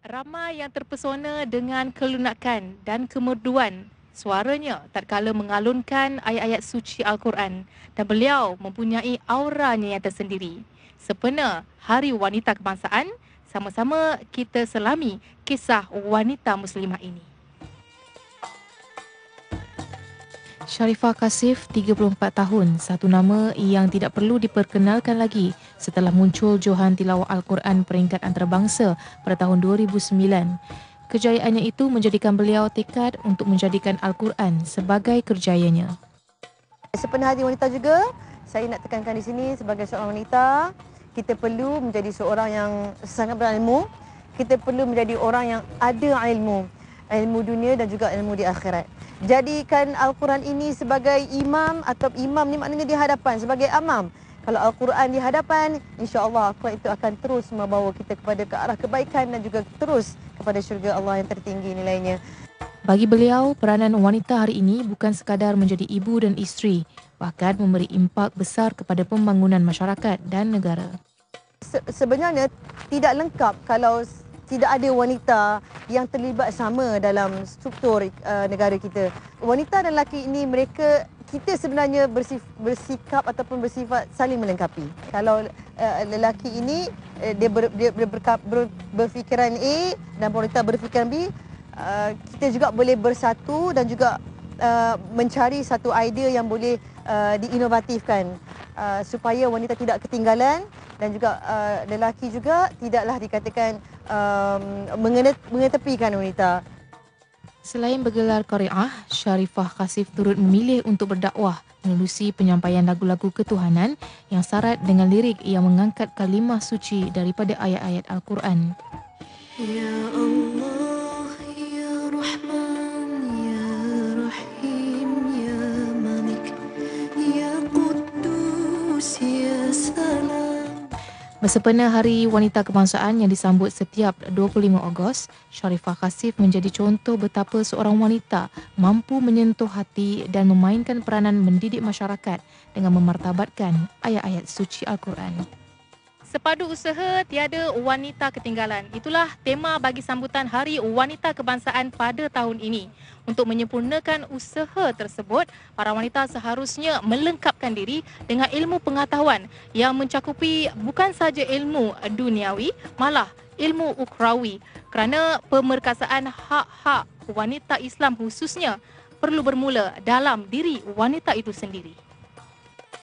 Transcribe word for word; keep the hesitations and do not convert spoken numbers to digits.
Ramai yang terpesona dengan kelunakan dan kemerduan suaranya tatkala mengalunkan ayat-ayat suci Al-Quran, dan beliau mempunyai auranya yang tersendiri. Sempena Hari Wanita Kebangsaan, sama-sama kita selami kisah wanita muslimah ini. Sharifah Kassif, tiga puluh empat tahun, satu nama yang tidak perlu diperkenalkan lagi setelah muncul johan tilawah Al-Quran peringkat antarabangsa pada tahun dua ribu sembilan. Kejayaannya itu menjadikan beliau tekad untuk menjadikan Al-Quran sebagai kerjayanya. Sempena Hari Wanita juga, saya nak tekankan di sini sebagai seorang wanita, kita perlu menjadi seorang yang sangat berilmu. Kita perlu menjadi orang yang ada ilmu, ilmu dunia dan juga ilmu di akhirat. Jadikan Al-Quran ini sebagai imam, atau imam ni maknanya di hadapan, sebagai amam. Kalau Al-Quran di hadapan, insya-Allah Al-Quran itu akan terus membawa kita kepada ke arah kebaikan dan juga terus kepada syurga Allah yang tertinggi nilainya. Bagi beliau, peranan wanita hari ini bukan sekadar menjadi ibu dan isteri, bahkan memberi impak besar kepada pembangunan masyarakat dan negara. Se- sebenarnya tidak lengkap kalau tidak ada wanita yang terlibat sama dalam struktur uh, negara kita. Wanita dan lelaki ini, mereka kita sebenarnya bersif, bersikap ataupun bersifat saling melengkapi. Kalau uh, lelaki ini uh, dia, ber, dia ber, ber, ber, berfikiran A dan wanita berfikiran B, uh, kita juga boleh bersatu dan juga uh, mencari satu idea yang boleh uh, diinovatifkan uh, supaya wanita tidak ketinggalan dan juga uh, lelaki juga tidaklah dikatakan um, mengetepikan wanita. Selain bergelar Qari'ah, Sharifah Kassif turut memilih untuk berdakwah menerusi penyampaian lagu-lagu ketuhanan yang syarat dengan lirik yang mengangkat kalimah suci daripada ayat-ayat Al-Quran. Ya Allah, Ya Rahman, Ya Rahim, Ya Malik, Ya Quddus, Ya Salam. Bersempena Hari Wanita Kebangsaan yang disambut setiap dua puluh lima Ogos, Sharifah Kassif menjadi contoh betapa seorang wanita mampu menyentuh hati dan memainkan peranan mendidik masyarakat dengan memartabatkan ayat-ayat suci Al-Quran. Sepadu usaha, tiada wanita ketinggalan. Itulah tema bagi sambutan Hari Wanita Kebangsaan pada tahun ini. Untuk menyempurnakan usaha tersebut, para wanita seharusnya melengkapkan diri dengan ilmu pengetahuan yang mencakupi bukan sahaja ilmu duniawi, malah ilmu ukhrawi, kerana pemerkasaan hak-hak wanita Islam khususnya perlu bermula dalam diri wanita itu sendiri.